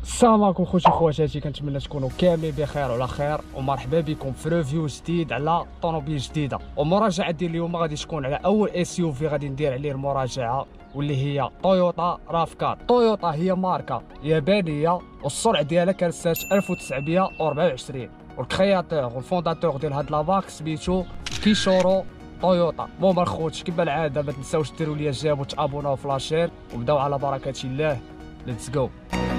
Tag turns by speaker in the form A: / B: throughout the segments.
A: السلام عليكم خوتي خواتاتي، كنتمنى تكونوا كاملين بخير وعلى خير، ومرحبا بكم في ريفيو جديد على طوموبيل جديده. ومراجعه ديال اليوم غادي تكون على اول اس يو في غادي ندير عليه المراجعه، واللي هي تويوتا راف4. تويوتا هي ماركه يابانيه والسرعه ديالها كانت سنه 1924، والكرياتور والفونداتور ديال هاد لافاك سميتو كيشورو تويوتا. المهم الخوت كما العاده ما تنساوش ديروا لي جيم وتابوناو في لاشين، وبداو على بركه الله. ليتس جو.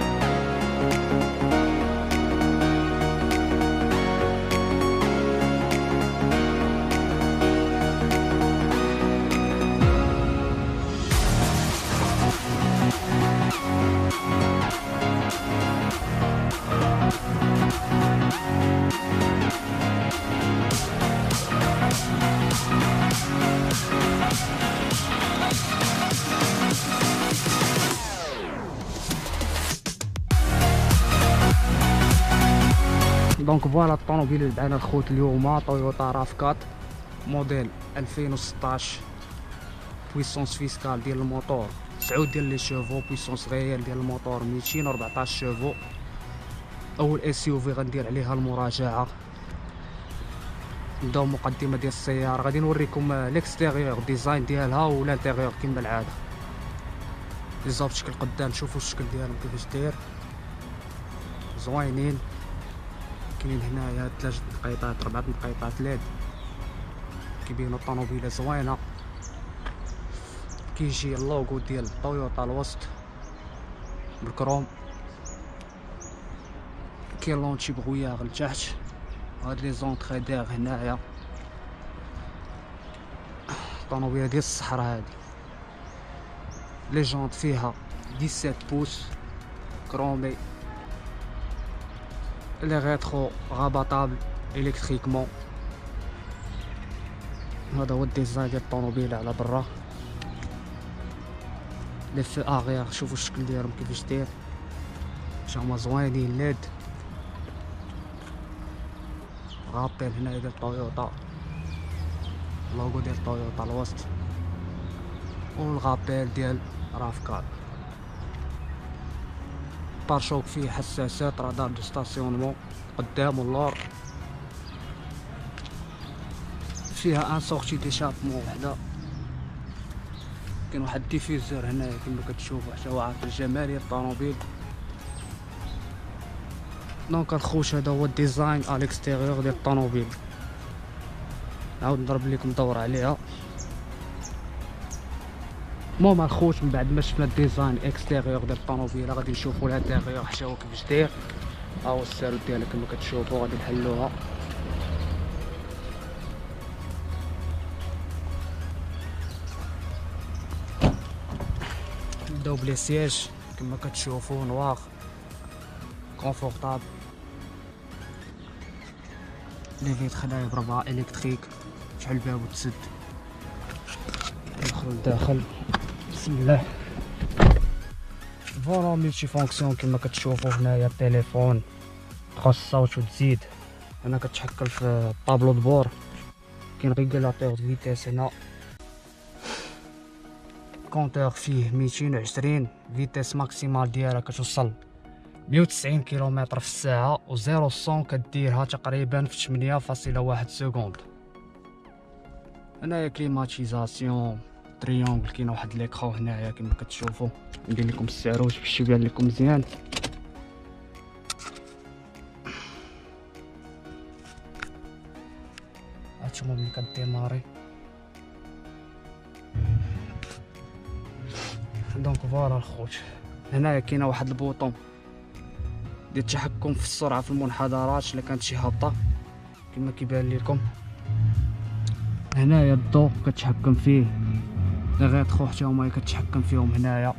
A: دونك فوالا الطوموبيل اللي بدانا الخوت اليوم تويوتا راف4 موديل 2016. بويسونس فيسكال ديال الموتور 9 ديال لي شيفو، بويسونس ريال ديال الموتور 214 شيفو. اول اس يو في غندير عليها المراجعه. نبداو مقدمه ديال السياره، غادي نوريكم ليكستيريور ديزاين ديالها والانتيريور كما العاده. بالضبط شكل قدام، شوفوا الشكل ديالهم كيفاش داير، زوينين. كاينين هنايا 3 نقيطات 4 نقيطات ليد كيبينوا الطوموبيله زوينه. كيجي اللوغو ديال تويوتا الوسط بالكروم، كاين لونتي بغوياغ لتحت، هاد لي زونطخي داغ هنايا. الطوموبيله ديال الصحراء هادي. لي جونط فيها 17 بوس كرومي، لي ريترو راباطابل الكتريكمون. هذا هو الديزاين ديال الطوموبيل على برا. لي فو اغيير شوفوا الشكل ديالهم كيفاش داير، هما زوينين ليد. غابيل هنايا ديال طويوتا، اللوغو ديال طويوتا الوسط، والغابيل ديال راف4. بارشوك فيه حساسات رادار دو ستاسيونمون قدام واللور. فيها ان سورتي ديشابمون وحده. كاين واحد ديفيزور هنايا كما كتشوفوا، حتى هو عارف الجمال ديال الطوموبيل. دونك الخوت هذا هو الديزاين الاكستيريور ديال الطوموبيل. نعاود نضرب لكم دور عليها. المهم الخوت من بعد ما شفنا الديزاين اكستيريور ديال الطوموبيله غادي نشوفوا الانتيريور حتى هو كيفاش داير. ها هو السارود ديالها كما كتشوفوا، غادي نحلوها. نبداو بلي سياج كما كتشوفوا نواغ كونفورطابل. لي فيتر خدايا بربعه الكتريك، تفعل الباب وتسد. ندخلو لداخل، بسم الله. فوالا ملتي فونكسيون كما كتشوفوا هنايا. التليفون تخص الصوت وتزيد. هنا كتحكم في طابلو دبور، كاين ريغولاتور د فيتاس هنا. كونتور فيه 220، فيتاس ماكسيمال ديالها كتوصل 190 كيلومتر في الساعه، و 0 100 كديرها تقريبا في 8.1 سكوند. هنايا كليماتيزاسيون تريونغل، كاين واحد ليكرو هنايا كما كتشوفوا. ندير لكم السعروت باش يبان لكم مزيان. هانتوما ملي كديماري. دونك فوالا الخوت، هنايا كاينه واحد البوطون ديال التحكم في السرعه في المنحدرات الا كانت شي هابطه كما كيبان لكم. هنايا الضوء كتحكم فيه، لي غيترو حتى هما كتحكم فيهم هنايا.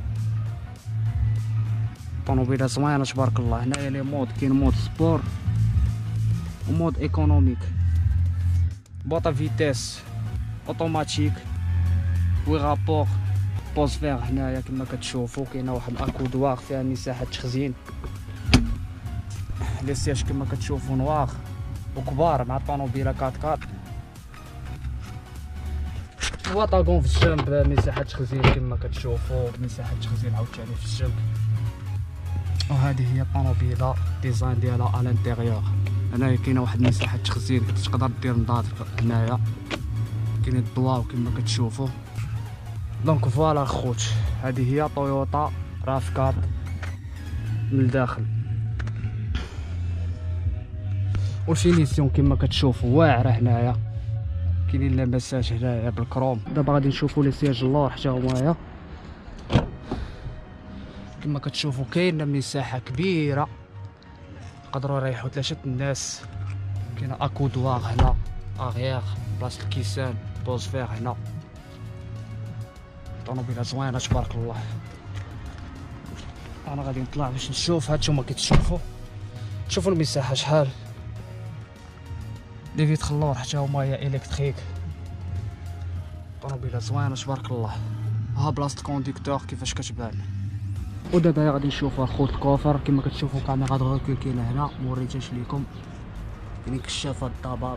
A: الطوموبيله زوينه تبارك الله. هنايا لي مود، كاين مود سبور ومود ايكونوميك. بوطا فيتاس اوتوماتيك وغابور بوز فير. هنايا كما كتشوفوا كاينه واحد الاكودوار فيها مساحه تخزين. لي سياج كما كتشوفوا نواغ وكبار مع الطوموبيله 4x4. واطاكون في الجنب مساحه تخزين كما كتشوفوا، مساحه تخزين عاوتاني في الجنب. وهذه هي الطوموبيله ديزاين ديالها على الانتيريور. هنايا كاينه واحد المساحه تخزين تقدر دير نظارتك هنايا، كاين الضواء كما كتشوفوا. دونك فوالا خوت، هذه هي تويوتا راف 4 من الداخل. والفينيسيون كما كتشوفوا واعره هنايا، كاينين لمسات هنايا بالكروم. دابا غادي نشوفوا لي سياج اللور حتى هما كما كتشوفوا. كاينه مساحه كبيره يقدروا يريحوا 3 الناس. كاينه اكودوار هنا اغيير بلاصه الكيسان، بوز فيغ هنا. طوموبيله زوينه تبارك الله. انا غادي نطلع باش نشوف. هانتوما كتشوفوا، شوفوا المساحه شحال. لي فيتر اللور حتى هما هي الكتريك. طوموبيله زوينه تبارك الله. ها بلاصه كونديكتور كيفاش كتبان. ودابا غادي نشوفوا الخوت الكوفر. كما كتشوفوا كاميرا د ريكول كاينه هنا، موريتهاش ليكم. كاينين كشافات الضباب.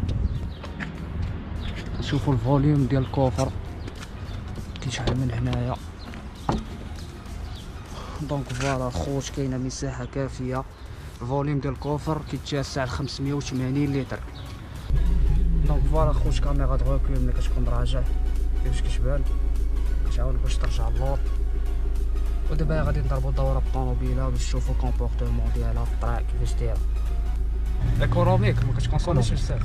A: نشوفوا الفوليوم ديال الكوفر كيشحال من هنايا. دونك فوالا خوت، كاينه مساحه كافيه. الفوليوم ديال الكوفر كيتسع ل 580 لتر. دونك فوالا خوت، كاميرا د ريكول ملي كتكون راجع كيفاش كتبان، كتعاون باش ترجع اللور. ودابا غادي نضربوا دوره بالطوموبيله باش نشوفوا الكومبورتمون ديالها في الطريق كيفاش دايره. ايكونوميك ما كتكونسوميش بزاف.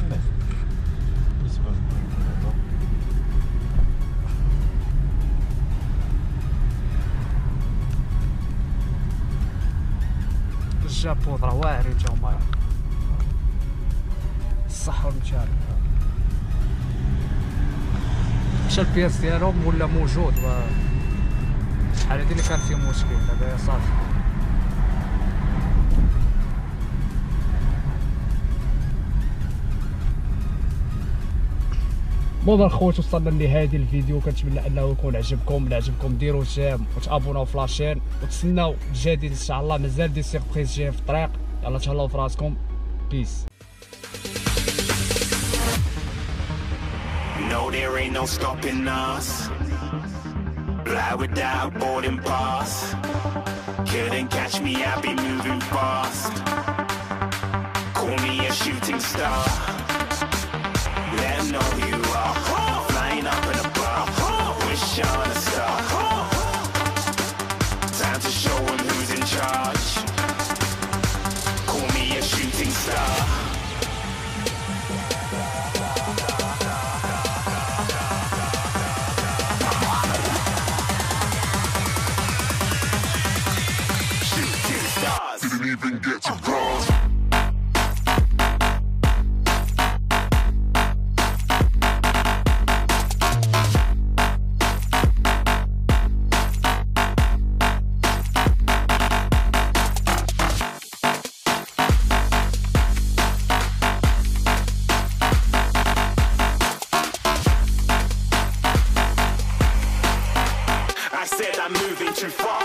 A: الجابون راه واعرين تا هما. الصحه والمتعه. مشى البياس ديالهم ولا موجود. شحال هادي اللي كان فيه مشكل، دابا صافي. بون الخوت، وصلنا لنهاية ديال الفيديو. كنتمنى انه يكون عجبكم. الا عجبكم ديروا جيم وتابوناو في لاشين وتسناو الجديد ان شاء الله. مازال دي سيربريز جايين في الطريق. يلا تهلاو في راسكم. بيس.
B: No, there ain't no stopping us. Fly without boarding pass. Couldn't catch me, I'll be moving fast. Call me a shooting star. Let 'em know who you are. Flying up in a bar. Wish on a star. Time to show 'em who's in charge. Call me a shooting star. Didn't even get to cross. I said I'm moving too far.